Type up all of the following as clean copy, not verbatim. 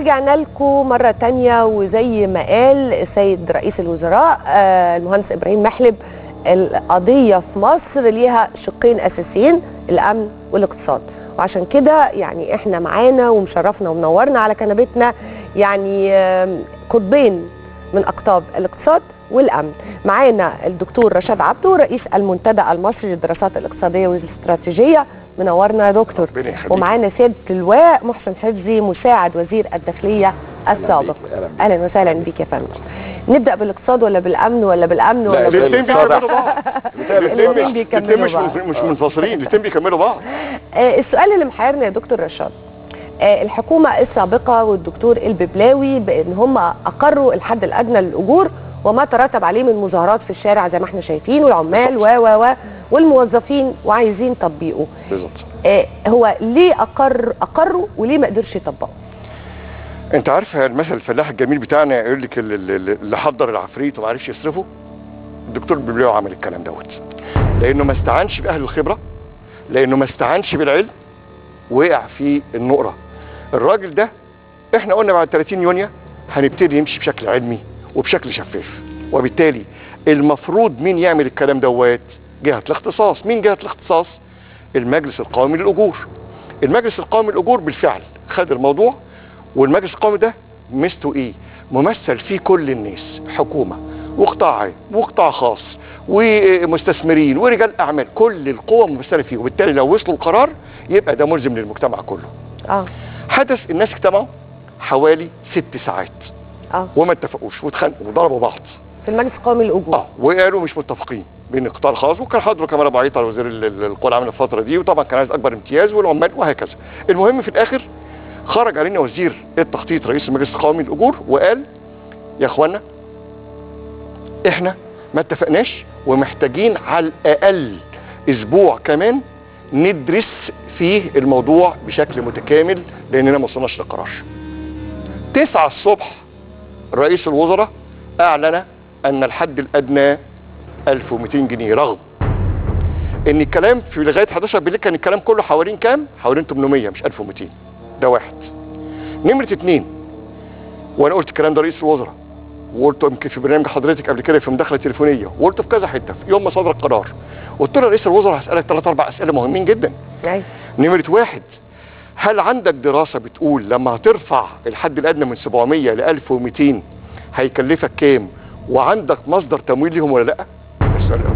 ورجعنا لكم مرة تانية، وزي ما قال السيد رئيس الوزراء المهندس إبراهيم محلب، القضية في مصر ليها شقين أساسيين، الأمن والاقتصاد. وعشان كده يعني احنا معانا ومشرفنا ومنورنا على كنبتنا يعني قطبين من أقطاب الاقتصاد والأمن. معانا الدكتور رشاد عبده رئيس المنتدى المصري للدراسات الاقتصادية والاستراتيجية، منورنا يا دكتور. ومعانا سيادة اللواء محسن حفظي مساعد وزير الداخلية السابق. أهلا وسهلا بيك يا فندم. نبدأ بالاقتصاد ولا بالأمن ولا بالأمن ولا الاثنين بيكملوا بعض. الاثنين مش منفصلين، الاثنين بيكملوا بعض. السؤال اللي محيرنا يا دكتور رشاد، الحكومة السابقة والدكتور الببلاوي بأن هم أقروا الحد الأدنى للأجور وما ترتب عليه من مظاهرات في الشارع زي ما احنا شايفين، والعمال والموظفين وعايزين تطبيقه. بالظبط. هو ليه أقروا وليه ما قدرش يطبقوا؟ انت عارف المثل الفلاح الجميل بتاعنا يقول لك اللي حضر العفريت وما عرفش يصرفه. الدكتور الببلاوي عمل الكلام دوت لانه ما استعنش باهل الخبره، لانه ما استعنش بالعلم، وقع في النقره. الراجل ده احنا قلنا بعد 30 يونيو هنبتدي نمشي بشكل علمي وبشكل شفاف، وبالتالي المفروض مين يعمل الكلام دوت؟ جهه الاختصاص. مين جهه الاختصاص؟ المجلس القومي للاجور. المجلس القومي للاجور بالفعل خد الموضوع، والمجلس القومي ده ميزته ايه؟ ممثل فيه كل الناس، حكومه وقطاع عام وقطاع خاص ومستثمرين ورجال اعمال، كل القوى ممثله فيه، وبالتالي لو وصلوا القرار يبقى ده ملزم للمجتمع كله. حدث الناس اجتمعوا حوالي 6 ساعات وما اتفقوش واتخانقوا وضربوا بعض في المجلس القومي للاجور. وقالوا مش متفقين بين القطاع الخاص، وكان حضروا كمان ابو عيطه وزير القوى العامله الفتره دي، وطبعا كان عايز اكبر امتياز والعمال وهكذا. المهم في الاخر خرج علينا وزير التخطيط رئيس المجلس القومي للاجور وقال يا اخوانا احنا ما اتفقناش ومحتاجين على الاقل اسبوع كمان ندرس فيه الموضوع بشكل متكامل لاننا ما وصلناش لقرار. 9 الصبح رئيس الوزراء اعلن ان الحد الادنى 1200 جنيه، رغم ان الكلام في لغايه 11 بالليل كان الكلام كله حوالين كام؟ حوالين 800 مش 1200. ده واحد. نمرة 2، وانا قلت الكلام ده رئيس الوزراء، وقلته يمكن في برنامج حضرتك قبل كده في مداخله تليفونيه، وقلته في كذا حته في يوم ما صدر القرار. قلت له رئيس الوزراء هسالك 3 4 اسئله مهمين جدا. نمرة 1، هل عندك دراسه بتقول لما هترفع الحد الادنى من 700 ل 1200 هيكلفك كام؟ وعندك مصدر تمويل ليهم ولا لا؟ السؤال الاول.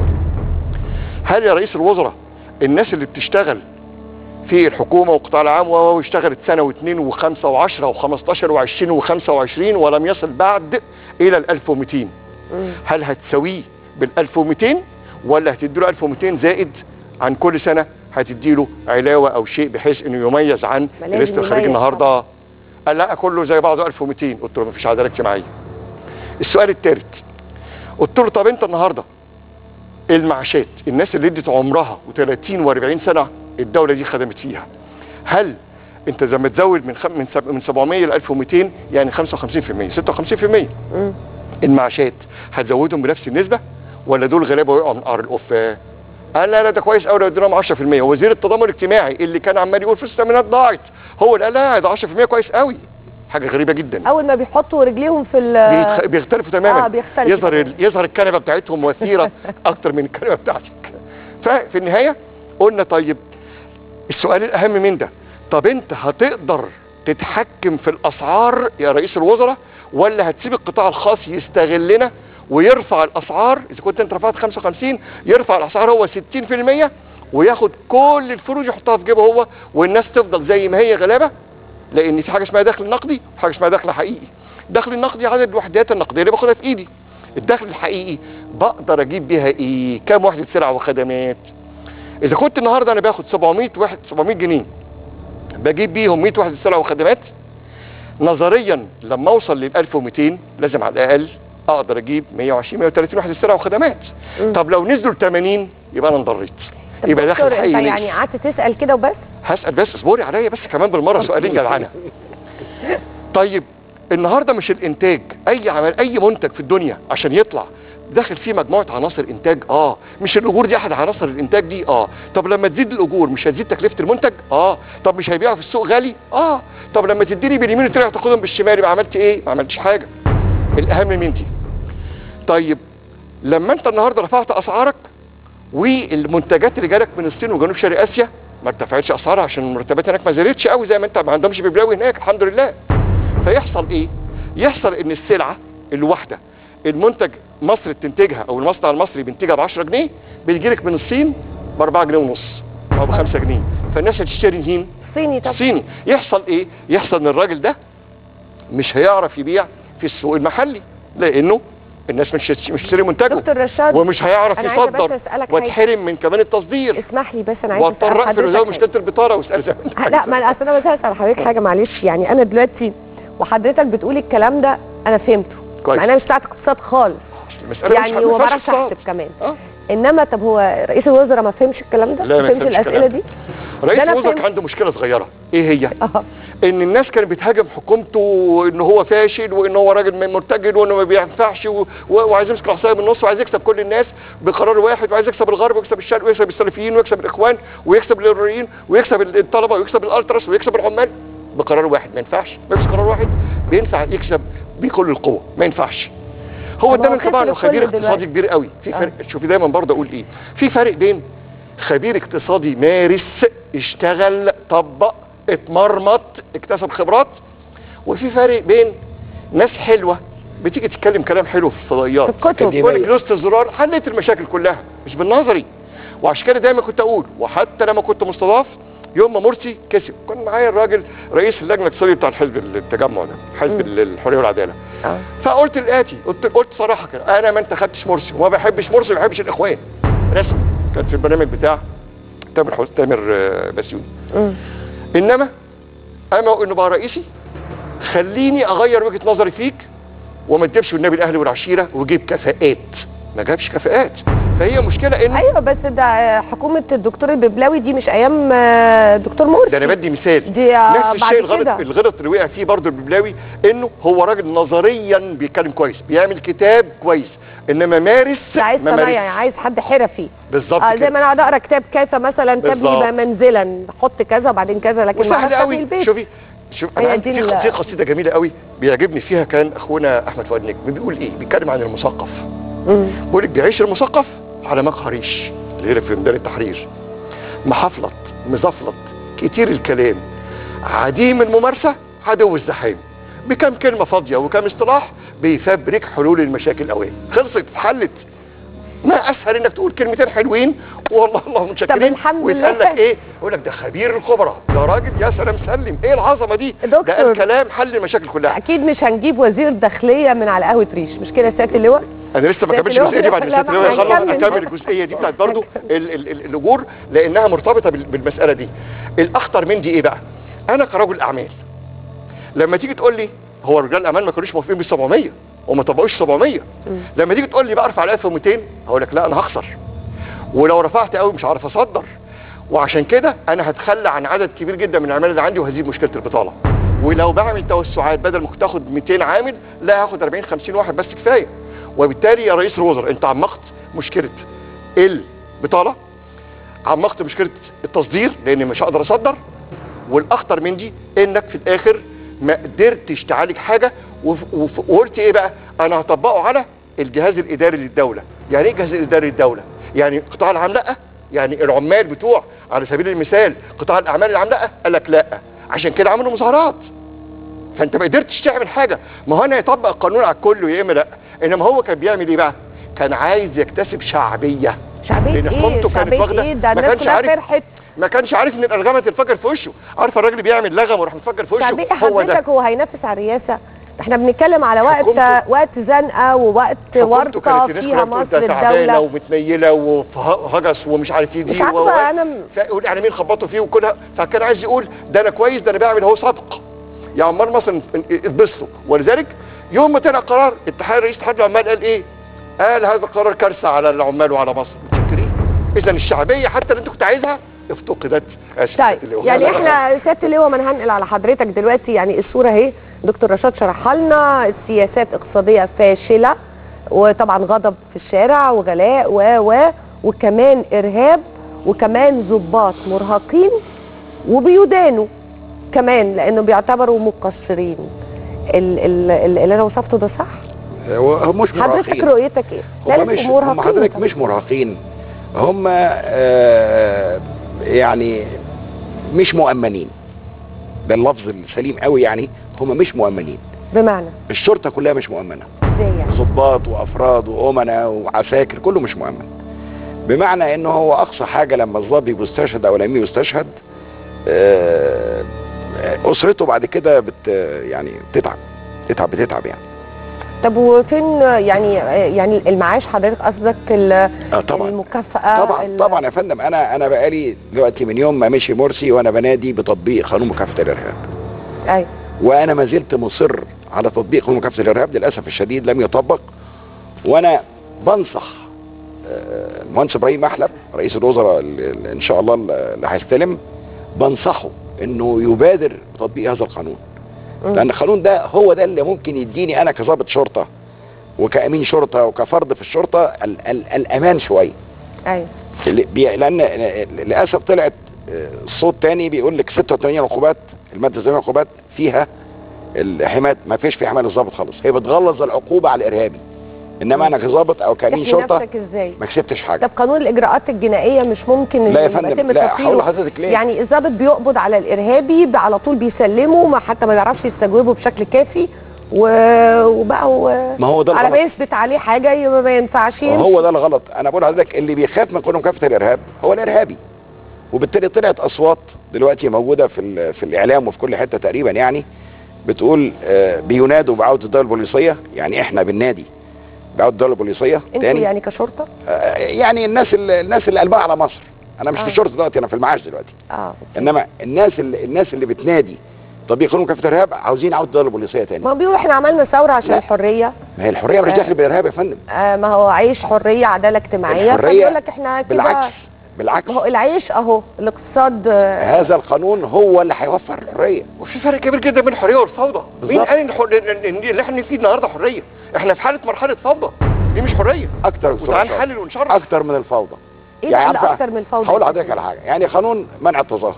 هل يا رئيس الوزراء الناس اللي بتشتغل في الحكومه والقطاع العام واشتغلت سنه واثنين وخمسه وعشره وخمستاشر وعشرين وخمسه وعشرين ولم يصل بعد الى ال 1200، هل هتسويه بال 1200 ولا هتديله 1200 زائد عن كل سنه هتديله علاوه او شيء بحيث انه يميز عن لسه الخريج النهارده؟ قال لا كله زي بعضه 1200. قلت له مفيش عداله اجتماعيه. السؤال الثالث، قلت له طب انت النهارده المعاشات الناس اللي ادت عمرها و30 و40 سنه الدوله دي خدمت فيها، هل انت زي ما تزود من 700 ل 1200 يعني 55% 56% المعاشات هتزودهم بنفس النسبه ولا دول غلابه ويقعوا من قعر القفه؟ قال لا ده كويس قوي لو اديناهم 10%. وزير التضامن الاجتماعي اللي كان عمال يقول فلوس التامينات ضاعت هو اللي قال لا ده 10% كويس قوي. حاجه غريبه جدا. اول ما بيحطوا رجليهم في بيختلفوا تماما. يظهر الكنبه بتاعتهم وثيره اكتر من الكنبه بتاعتك. ففي النهايه قلنا طيب السؤال الاهم من ده، طب انت هتقدر تتحكم في الاسعار يا رئيس الوزراء ولا هتسيب القطاع الخاص يستغلنا ويرفع الاسعار؟ اذا كنت انت رفعت 55 يرفع الاسعار هو 60% وياخد كل الفلوس يحطها في جيبه هو، والناس تفضل زي ما هي غلابه. لان في حاجه اسمها دخل نقدي وحاجه اسمها دخل حقيقي. الدخل النقدي عدد الوحدات النقديه اللي باخدها في ايدي. الدخل الحقيقي بقدر اجيب بيها ايه؟ كام وحده سلع وخدمات؟ اذا كنت النهارده انا باخد 700 جنيه بجيب بيهم 100 وحده سلع وخدمات، نظريا لما اوصل لل 1200 لازم على الاقل اقدر اجيب 120 130 وحده سلع وخدمات. طب لو نزلوا ل 80 يبقى انا انضريت. يبقى دخل حقيقي. انت يعني قعدت تسال كده وبس؟ هسال بس، اصبري عليا بس كمان بالمره سؤالين جدعانه. طيب النهارده مش الانتاج، اي منتج في الدنيا عشان يطلع داخل فيه مجموعه عناصر انتاج. مش الاجور دي احد عناصر الانتاج دي. طب لما تزيد الاجور مش هتزيد تكلفه المنتج؟ طب مش هيبيعوا في السوق غالي؟ طب لما تديني باليمين وترجع تاخدهم بالشمال يبقى عملت ايه؟ ما عملتش حاجه. الاهم من دي. طيب لما انت النهارده رفعت اسعارك والمنتجات اللي جالك من الصين وجنوب شرق اسيا ما ارتفعتش اسعارها عشان المرتبات هناك ما زادتش قوي زي ما انت، ما عندهمش ببلاوي هناك الحمد لله. فيحصل ايه؟ يحصل ان السلعه الواحده المنتج مصر بتنتجها او المصنع المصري بينتجها ب 10 جنيه بيجي لك من الصين ب 4 جنيه ونص او ب 5 جنيه. فالناس هتشتري مين؟ صيني. طب صيني. يحصل ايه؟ يحصل ان الراجل ده مش هيعرف يبيع في السوق المحلي لانه الناس مش تشتري منتجه. دكتور رشاد ومش هيعرف يصدر واتحرم من كمان التصدير. اسمح لي بس انا عايزه واضطر اقفل وزي مشكله البطاله واسال زي لا ما اصل انا بس هسال حضرتك حاجه معلش. يعني انا دلوقتي وحضرتك بتقولي الكلام ده انا فهمته مع انا مش بتاعت اقتصاد خالص يعني وما بعرفش احسب كمان. انما طب هو رئيس الوزراء ما فهمش الكلام ده؟ ما فهمش الاسئله دي؟ رئيس الوزراء كان عنده مشكله صغيره. ايه هي؟ ان الناس كانت بتهاجم حكومته وان هو فاشل وان هو راجل مرتجل وانه ما بينفعش وعايز يمسك العصايه من النص وعايز يكسب كل الناس بقرار واحد وعايز يكسب الغرب ويكسب الشرق ويكسب السلفيين ويكسب الاخوان ويكسب الارهابيين ويكسب الطلبه ويكسب الالتراس ويكسب العمال بقرار واحد. ما ينفعش. بس قرار واحد بينفع يكسب بكل القوه. ما ينفعش. هو ده من طبعا خبير اقتصادي كبير قوي. في فرق. شوفي دايما برضه اقول ايه، في فرق بين خبير اقتصادي مارس اشتغل طبق اتمرمط اكتسب خبرات، وفي فرق بين ناس حلوه بتيجي تتكلم كلام حلو في الفضائيات في الكتب يقول لك دوست الزرار حليت المشاكل كلها مش بالنظري. وعشان كده دايما كنت اقول، وحتى لما كنت مستضاف يوم ما مرسي كسب كان معايا الراجل رئيس اللجنه الاقتصاديه بتاع الحزب التجمع ده حزب الحريه والعداله. فقلت الاتي، قلت صراحه كده انا ما انتخبتش مرسي وما بحبش مرسي وما بحبش الاخوان رسمي. كان في البرنامج بتاع تامر بسيوني. انما اما انه بقى رئيسي خليني اغير وجهه نظري فيك وما تجيبش النبي الاهلي والعشيره وجيب كفاءات. ما جابش كفاءات. فهي مشكله ان ايوه بس ده حكومه الدكتور الببلاوي دي مش ايام دكتور مرسي. ده انا بدي مثال. دي نفس الشيء الغلط اللي وقع فيه برضه الببلاوي انه هو راجل نظريا بيتكلم كويس بيعمل كتاب كويس انما مارس عايز صنايعي عايز حد حرفي بالظبط زي ما انا اقعد اقرا كتاب كيف مثلا تبني منزلا حط كذا وبعدين كذا لكن ما اعرفش في البيت. شوفي انا في قصيده جميله قوي بيعجبني فيها كان اخونا احمد فؤاد نجم بيقول ايه، بيتكلم عن المثقف. بيقول لك بيعيش المثقف على مقهى ريش اللي هي في ميدان التحرير محفلط مزفلط كتير الكلام عديم الممارسه عدو الزحام بكم كلمه فاضيه وكم اصطلاح بيفبرك حلول المشاكل اوان. خلصت اتحلت. ما اسهل انك تقول كلمتين حلوين والله اللهم متشكرين ويتقال لك ايه؟ يقول لك ده خبير الخبراء ده راجل يا سلام سلم. ايه العظمه دي؟ ده الكلام حل المشاكل كلها. اكيد مش هنجيب وزير داخليه من على قهوه ريش مش كده يا سياده اللواء؟ انا لسه ما كملتش الجزئيه دي. بعد سياده اللواء يخلص اكمل الجزئيه دي بتاعت برضه الاجور لانها مرتبطه بالمساله دي. الاخطر من دي ايه بقى؟ انا كرجل اعمال لما تيجي تقول لي هو رجال الاعمال ما كانوش موافقين بال 700 وما طبقوش 700. لما تيجي تقول لي بقى ارفع ال 1200 هقول لك لا انا هخسر ولو رفعت قوي مش هعرف اصدر وعشان كده انا هتخلى عن عدد كبير جدا من العمال اللي عندي وهزيد مشكله البطاله. ولو بعمل توسعات بدل ما كنت اخد 200 عامل لا هاخد 40 50 واحد بس كفايه. وبالتالي يا رئيس الوزراء انت عمقت مشكله البطاله عمقت مشكله التصدير لان مش هقدر اصدر والاخطر من دي انك في الاخر ما قدرتش تعالج حاجه وقلت ايه بقى؟ انا هطبقه على الجهاز الاداري للدوله. يعني ايه الجهاز الاداري للدوله؟ يعني قطاع العام لا، يعني العمال بتوع على سبيل المثال قطاع الاعمال العام لا، قال لك لا عشان كده عملوا مظاهرات. فانت ما قدرتش تعمل حاجه. ما هو انا يطبق القانون على الكل يا اما لا. انما هو كان بيعمل ايه بقى؟ كان عايز يكتسب شعبيه. لان حكومته كانت واخده ده الناس كلها فرحت. ما كانش عارف ان الالغام هتنفجر في وشه. عارف الراجل بيعمل لغم وراح متفجر في وشه. شعبيه حضرتك هو هينافس على الرئاسه؟ احنا بنتكلم على وقت زنقه ووقت ورطه فيها مصر الدوله ومتنيله وهجس ومش عارف ايه دي مش عارفه انا يعني مين خبطوا فيه وكلها. فكان عايز يقول ده انا كويس ده انا بعمل اهو صدق يا عمال مصر اتبسطوا. ولذلك يوم ما طلع قرار رئيس اتحاد العمال قال ايه؟ قال هذا قرار كارثه على العمال وعلى مصر. متشكرين. اذا الشعبيه حتى اللي انت كنت عايزها افتقدت. طيب يعني احنا سياده اللواء ما هننقل على حضرتك دلوقتي يعني الصوره اهي. دكتور رشاد شرح لنا السياسات اقتصاديه فاشله وطبعا غضب في الشارع وغلاء وكمان ارهاب، وكمان ضباط مرهقين وبيدانوا كمان لانه بيعتبروا مقصرين. اللي انا وصفته ده صح؟ هو مش مرهقين. حضرتك رؤيتك ايه؟ هم حضرتك مش مرهقين، هم يعني مش مؤمنين، ده اللفظ السليم قوي، يعني هم مش مؤمنين. بمعنى الشرطه كلها مش مؤمنه، ازاي يعني؟ ضباط وافراد وامناء وعساكر كله مش مؤمن. بمعنى انه هو اقصى حاجه لما الضابط بيستشهد او الامين يستشهد اسرته بعد كده يعني بتتعب يعني. طب وفين يعني المعاش حضرتك قصدك طبعا المكافأة؟ طبعا يا فندم. انا بقالي دلوقتي من يوم ما مشي مرسي وانا بنادي بتطبيق قانون مكافحة الارهاب. ايوه. وانا ما زلت مصر على تطبيق قانون مكافحة الارهاب، للاسف الشديد لم يطبق. وانا بنصح المهندس ابراهيم محلب رئيس الوزراء اللي ان شاء الله اللي هيستلم، بنصحه انه يبادر بتطبيق هذا القانون. لان القانون ده هو ده اللي ممكن يديني انا كضابط شرطه وكامين شرطه وكفرد في الشرطه الامان شويه. ايوه. لان للاسف طلعت صوت تاني بيقول لك 86 عقوبات، الماده 86 عقوبات فيها الحمايه، ما فيش في حمايه للضابط خالص، هي بتغلظ العقوبه على الارهابي. انما انا كظابط او كامين شرطه ما كسبتش حاجه. طب قانون الاجراءات الجنائيه مش ممكن لا يا فندم، لا هقول لحضرتك ليه. يعني الضابط بيقبض على الارهابي على طول بيسلمه، حتى ما بيعرفش يستجوبه بشكل كافي، وبقى ما هو ده على ما يثبت عليه حاجه يبقى ما ينفعش. هو ده الغلط. انا بقول لحضرتك اللي بيخاف من قانون مكافحه الارهاب هو الارهابي. وبالتالي طلعت اصوات دلوقتي موجوده في الاعلام وفي كل حته تقريبا، يعني بتقول بينادوا بعوده الدوله البوليسيه، يعني احنا بننادي بعوده الدوله البوليسيه تاني. يعني كشرطه؟ يعني الناس اللي قلبها على مصر. انا مش في الشرطه دلوقتي، انا في المعاش دلوقتي. انما الناس اللي بتنادي تطبيق قانون مكافحه الارهاب عاوزين عوده الدوله البوليسيه تاني. ما بيقولوا احنا عملنا ثوره عشان الحريه. ما هي الحريه مش داخل بالارهاب يا فندم. ما هو عيش، حريه، عداله اجتماعيه. الحريه لك احنا كده بالعكس. ما هو العيش اهو، الاقتصاد. هذا القانون هو اللي هيوفر الحريه. وفي فرق كبير جدا بين الحريه والفوضى. مين قال ان اللي احنا فيه النهارده حريه؟ احنا في حاله مرحله فوضى، دي مش حريه. اكتر وتعال نحلل ونشرح. اكتر من الفوضى. ايه يعني اكتر من الفوضى؟ هقول لحضرتك على حاجه، يعني قانون منع التظاهر.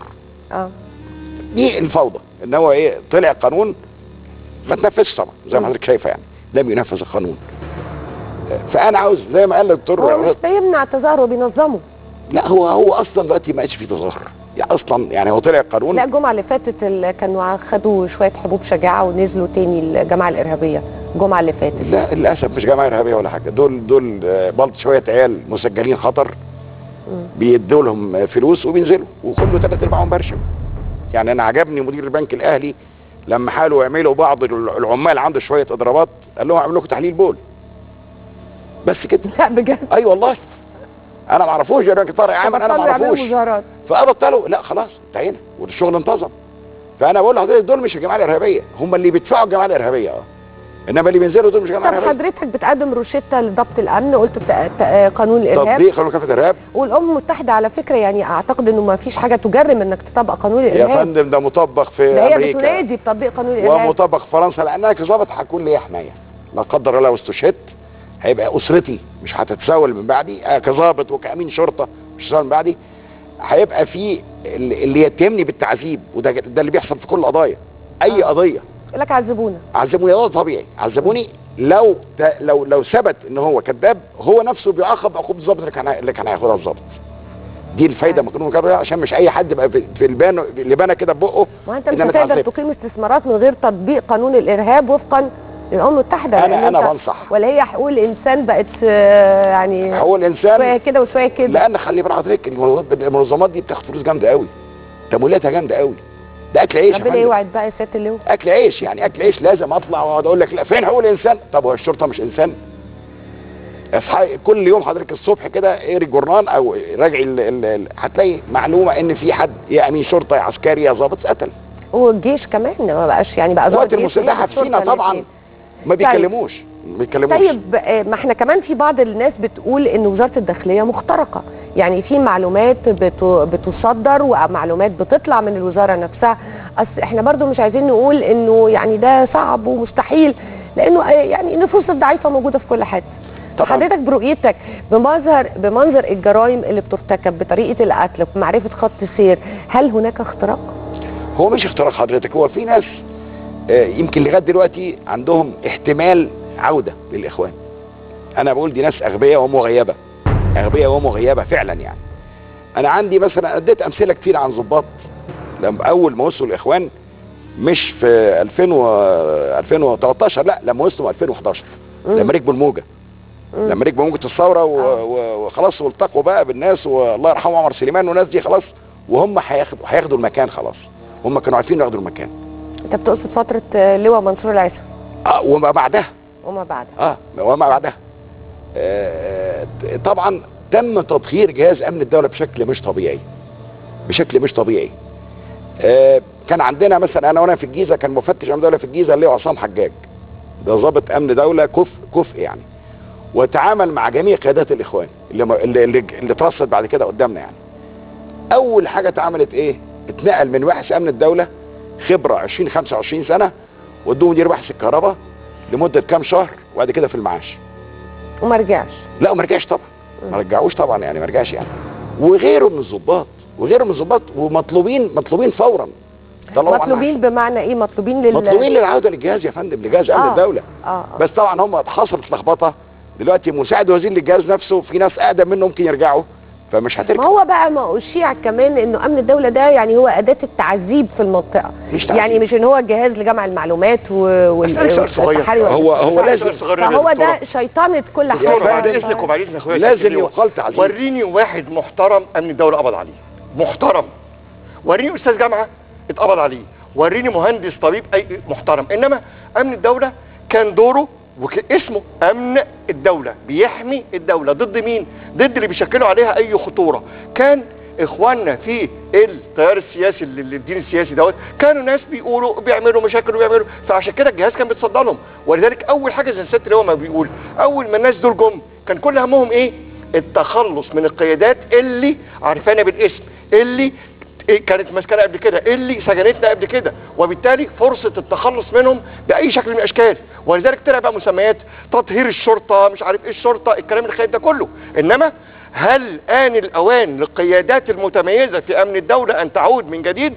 دي الفوضى، ان هو طلع قانون ما تنفذش طبعا زي ما حضرتك شايفه، يعني لم ينفذ القانون. فانا عاوز زي ما قال الدكتور، هو مش بيمنع التظاهر وبينظمه. لا هو اصلا دلوقتي ما بقاش فيه تظاهر، يعني اصلا يعني هو طلع قانون. لا الجمعه اللي فاتت كانوا خدوا شويه حبوب شجاعه ونزلوا تاني الجماعه الارهابيه الجمعه اللي فاتت. لا للاسف مش جماعه ارهابيه ولا حاجه، دول بلط شويه عيال مسجلين خطر، بيدوا لهم فلوس وبينزلوا، وكله 3/4 برشم. يعني انا عجبني مدير البنك الاهلي لما حاولوا يعملوا بعض العمال عنده شويه اضرابات، قال لهم اعمل لكم تحليل بول بس كده. لا بجد؟ اي والله انا ما اعرفوش يا راجل طارق عامر، انا ما اعرفوش. فابطلوا، لا خلاص انتهينا والشغل انتظم. فانا بقول لحضرتك دول مش الجماعه الارهابيه، هم اللي بيدفعوا الجماعه الارهابيه انما اللي بينزلوا دول مش جماعه ارهابيه. طب حضرتك بتقدم روشته لضبط الامن، قلت قانون الارهاب، تطبيق قانون مكافحه الارهاب، والامم المتحده على فكره يعني اعتقد انه ما فيش حاجه تجرم انك تطبق قانون الارهاب. يا فندم ده مطبق في امريكا، هي بتنادي بتطبيق قانون الارهاب، ومطبق في فرنسا، لانها كظابط هكون ليا حمايه لا قدر الله واستشهدت، هيبقى اسرتي مش هتتساوى من بعدي، كظابط وكامين شرطه مش هتتساوى من بعدي، هيبقى في اللي يتهمني بالتعذيب، وده اللي بيحصل في كل القضايا. اي قضيه يقول لك عذبونا، ده طبيعي، عذبوني. لو ثبت ان هو كذاب، هو نفسه بيعاقب عقوبه الضابط اللي كان هياخدها الضابط. دي الفايده من قانون المكافحه، عشان مش اي حد يبقى في اللي بانه كده ببقه. ما انت مش هتقدر تقيم استثمارات من غير تطبيق قانون الارهاب وفقا للامم المتحده. انا بنصح، ولا هي حقوق الانسان بقت يعني حقوق الانسان شويه كده وشويه كده؟ لان خلي بالك حضرتك المنظمات دي بتاخد فلوس جامده قوي، تمويلاتها جامده قوي، ده اكل عيش. ربنا يوعد بقى يا سياده اللواء. اكل عيش، يعني اكل عيش. لازم اطلع واقعد اقول لك لا فين حقوق الانسان؟ طب هو الشرطه مش انسان؟ اصحى كل يوم حضرتك الصبح كده اقري الجورنال او راجعي هتلاقي معلومه ان في حد يا امين شرطه يا عسكري يا ضابط اتقتل. والجيش كمان ما بقاش، يعني بقى القوات المسلحه فينا طبعا ما بيكلموش. طيب ما احنا كمان في بعض الناس بتقول ان وزاره الداخليه مخترقه، يعني في معلومات بتصدر ومعلومات بتطلع من الوزاره نفسها. اصل احنا برضو مش عايزين نقول انه يعني ده صعب ومستحيل، لانه يعني النفوس الضعيفه موجوده في كل حته. طبعاً. حضرتك برؤيتك بمنظر الجرائم اللي بترتكب، بطريقه القتل، بمعرفه خط سير، هل هناك اختراق؟ هو مش اختراق حضرتك، هو في ناس يمكن لغايه دلوقتي عندهم احتمال عوده للاخوان. انا بقول دي ناس اغبياء ومغيبه، اغبياء ومغيبه فعلا يعني. انا عندي مثلا اديت امثله كتير عن ضباط لما اول ما وصلوا الاخوان، مش في 2013 لا، لما وصلوا 2011 لما ركبوا الموجه، لما ركبوا موجه الثوره وخلاص والتقوا بقى بالناس، والله يرحمه عمر سليمان والناس دي خلاص، وهم هياخدوا المكان خلاص، هم كانوا عارفين ياخدوا المكان. انت بتقصد فتره لواء منصور العيسى؟ وما بعدها. وما بعدها. وما بعدها. طبعا تم تطهير جهاز امن الدوله بشكل مش طبيعي، بشكل مش طبيعي. كان عندنا مثلا انا وانا في الجيزه، كان مفتش امن دوله في الجيزه اللي هو عصام حجاج، ده ضابط امن دوله كفء يعني، وتعامل مع جميع قيادات الاخوان اللي اترصد بعد كده قدامنا يعني. اول حاجه اتعملت ايه؟ اتنقل من بحث امن الدوله خبره 25 سنه، ودوه مدير بحث الكهرباء لمده كام شهر، وبعد كده في المعاش. وما رجعش؟ لا ما رجعش طبعا، ما رجعوش طبعا يعني، ما رجعش يعني. وغيره من الضباط مطلوبين فورا. مطلوبين بمعنى ايه؟ مطلوبين للعوده للجهاز يا فندم، لجهاز امن الدوله. بس طبعا هم حصلت لخبطه دلوقتي. مساعد وزير للجهاز نفسه في ناس اقدم منه ممكن يرجعوا، فمش هترجع. ما هو بقى ما اشيع كمان انه امن الدوله ده يعني هو اداه التعذيب في المنطقه، يعني مش ان هو جهاز لجمع المعلومات والتحري، هو لازم، فهو ده شيطنه كل حاجه. بعد اذنك وبعد اذن اخويا لازم يقال تعذيب. وريني واحد محترم امن الدوله قبض عليه محترم، وريني استاذ جامعه اتقبض عليه، وريني مهندس طبيب اي محترم. انما امن الدوله كان دوره اسمه امن الدوله، بيحمي الدوله ضد مين؟ ضد اللي بيشكلوا عليها اي خطوره. كان اخواننا في التيار السياسي الدين السياسي دوت كانوا ناس بيعملوا مشاكل وبيعملوا، فعشان كده الجهاز كان بيتصدى لهم. ولذلك اول حاجه زي الست اللي هو ما بيقول، اول ما الناس دول جم كان كل همهم ايه؟ التخلص من القيادات اللي عارفانا بالاسم، اللي كانت مسكنه قبل كده، اللي سجنتنا قبل كده، وبالتالي فرصه التخلص منهم باي شكل من الاشكال. ولذلك طلع بقى مسميات تطهير الشرطه، مش عارف ايه الشرطه، الكلام الخايب ده كله. انما هل آن الأوان للقيادات المتميزة في أمن الدولة أن تعود من جديد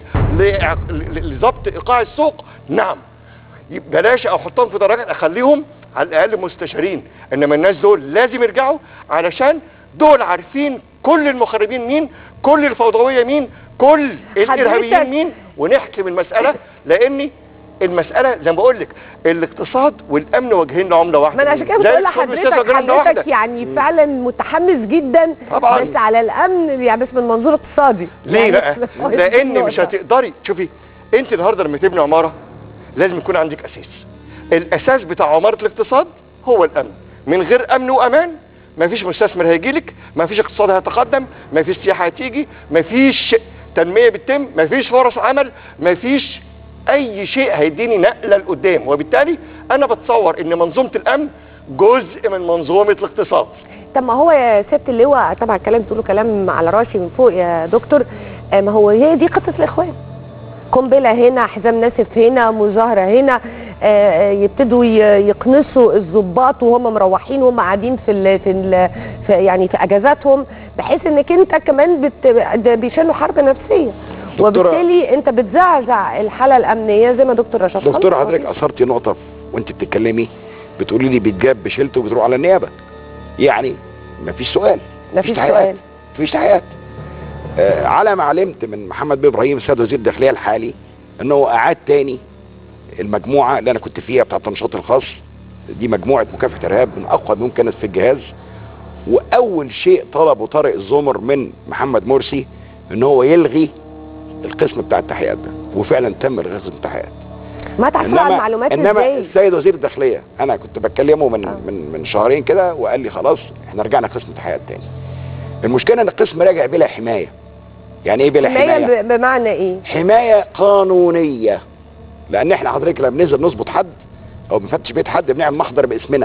لضبط إيقاع السوق؟ نعم. بلاش أحطهم في درجات، أخليهم على الأقل مستشارين. إنما الناس دول لازم يرجعوا، علشان دول عارفين كل المخربين مين، كل الفوضوية مين، كل الإرهابيين مين، ونحكم المسألة. لأن المسألة زي ما بقول لك الاقتصاد والأمن وجهين لعملة واحدة. ما أنا عشان كده بقول لحضرتك يعني فعلا متحمس جدا طبعا، بس على الأمن يعني بس من منظور اقتصادي. ليه يعني بقى؟ لأن مش هتقدري. شوفي أنت النهارده لما تبني عمارة لازم يكون عندك أساس. الأساس بتاع عمارة الاقتصاد هو الأمن. من غير أمن وأمان مفيش مستثمر هيجيلك، مفيش اقتصاد هيتقدم، مفيش سياحة هتيجي، مفيش تنمية بتتم، مفيش فرص عمل، مفيش اي شيء هيديني نقله لقدام. وبالتالي انا بتصور ان منظومه الامن جزء من منظومه الاقتصاد. طب ما هو يا سياده اللواء طبعا كلام تقولوا كلام على راسي من فوق يا دكتور، ما هو هي دي قصه الاخوان. قنبله هنا، حزام ناسف هنا، مظاهره هنا، يبتدوا يقنصوا الضباط وهم مروحين وهم قاعدين في يعني في اجازاتهم، بحيث انك انت كمان بيشنوا حرب نفسيه، وبالتالي انت بتزعزع الحاله الامنيه زي ما دكتور رشاد. دكتور حضرتك اثرتي نقطه وانت بتتكلمي، بتقولي لي بيتجاب بشيلته وبتروح على النيابه. يعني مفيش سؤال، مفيش سؤال، مفيش تحقيقات. على ما علمت من محمد بيه ابراهيم السيد وزير الداخليه الحالي انه اعاد تاني المجموعه اللي انا كنت فيها بتاعه النشاط الخاص دي، مجموعه مكافحه ارهاب من اقوى ما كانت في الجهاز. واول شيء طلبه طارق الزمر من محمد مرسي ان هو يلغي القسم بتاع التحقيقات ده، وفعلا تم الغاء قسم التحقيقات. ما تعرفوا عن المعلومات ازاي؟ انما السيد وزير الداخليه انا كنت بكلمه من شهرين كده، وقال لي خلاص احنا رجعنا قسم التحقيقات تاني. المشكله ان القسم راجع بلا حمايه. يعني ايه بلا حمايه؟ حمايه بمعنى ايه؟ حمايه قانونيه. لان احنا حضرتك لما بننزل نظبط حد او بنفتش بيت حد بنعمل محضر باسمنا.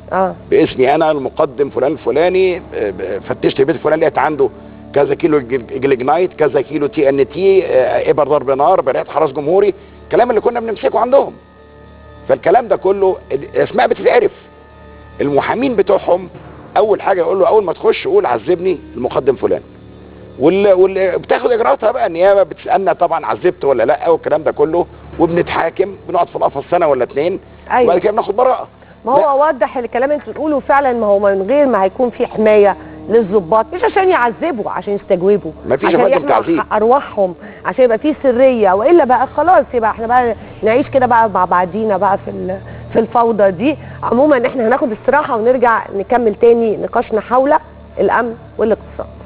باسمي انا المقدم فلان الفلاني، فتشت بيت فلان لقيت عنده كذا كيلو جليجنايت، كذا كيلو تي ان تي، ابر ضرب نار، بريات حرس جمهوري، الكلام اللي كنا بنمسكه عندهم. فالكلام ده كله الاسماء بتتعرف. المحامين بتوعهم اول حاجه يقول له اول ما تخش قول عذبني المقدم فلان، واللي بتاخد اجراءاتها بقى النيابه بتسالنا طبعا عذبت ولا لا والكلام ده كله، وبنتحاكم بنقعد في القفص سنه ولا 2. أيوة. وبعد كده بناخد براءه. ما هو وضح الكلام اللي انتوا بتقوله فعلا، ما هو من غير ما هيكون في حمايه للضباط، مش عشان يعذبوا، عشان يستجوبوا، مفيش عشان فندم تعذيب، ارواحهم، عشان يبقى في سريه، والا بقى خلاص يبقى احنا بقى نعيش كده بقى مع بعضينا بقى في الفوضى دي. عموما احنا هناخد استراحه ونرجع نكمل تاني نقاشنا حول الامن والاقتصاد.